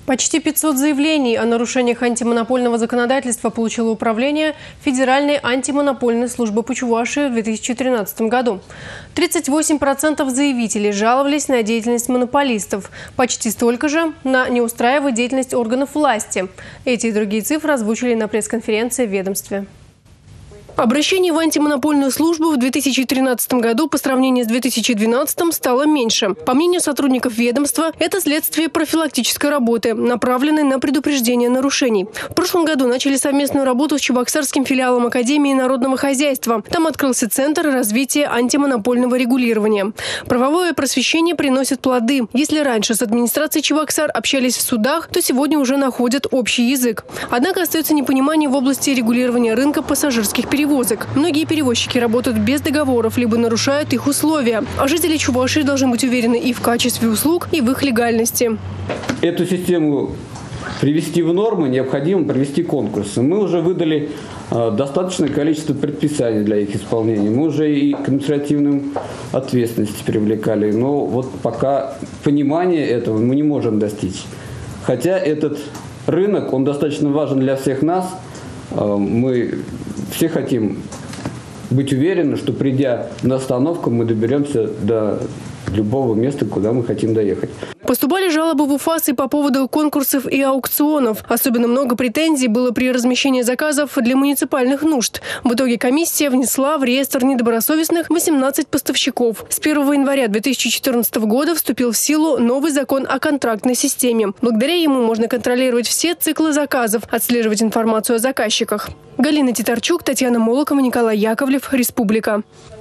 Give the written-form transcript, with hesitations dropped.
Почти 500 заявлений о нарушениях антимонопольного законодательства получило управление Федеральной антимонопольной службы по Чувашии в 2013 году. 38% заявителей жаловались на деятельность монополистов, почти столько же на неустраиваемую деятельность органов власти. Эти и другие цифры озвучили на пресс-конференции в ведомстве. Обращений в антимонопольную службу в 2013 году по сравнению с 2012 стало меньше. По мнению сотрудников ведомства, это следствие профилактической работы, направленной на предупреждение нарушений. В прошлом году начали совместную работу с чебоксарским филиалом Академии народного хозяйства. Там открылся Центр развития антимонопольного регулирования. Правовое просвещение приносит плоды. Если раньше с администрацией Чебоксар общались в судах, то сегодня уже находят общий язык. Однако остается непонимание в области регулирования рынка пассажирских перевозок. Многие перевозчики работают без договоров, либо нарушают их условия. А жители Чувашии должны быть уверены и в качестве услуг, и в их легальности. Эту систему привести в норму необходимо провести конкурсы. Мы уже выдали достаточное количество предписаний для их исполнения. Мы уже и к административной ответственности привлекали. Но вот пока понимания этого мы не можем достичь. Хотя этот рынок, он достаточно важен для всех нас. Мы все хотим быть уверены, что придя на остановку, мы доберемся до любого места, куда мы хотим доехать. Поступали жалобы в УФАС и по поводу конкурсов и аукционов. Особенно много претензий было при размещении заказов для муниципальных нужд. В итоге комиссия внесла в реестр недобросовестных 18 поставщиков. С 1 января 2014 года вступил в силу новый закон о контрактной системе. Благодаря ему можно контролировать все циклы заказов, отслеживать информацию о заказчиках. Галина Титарчук, Татьяна Молокова, Николай Яковлев. Республика.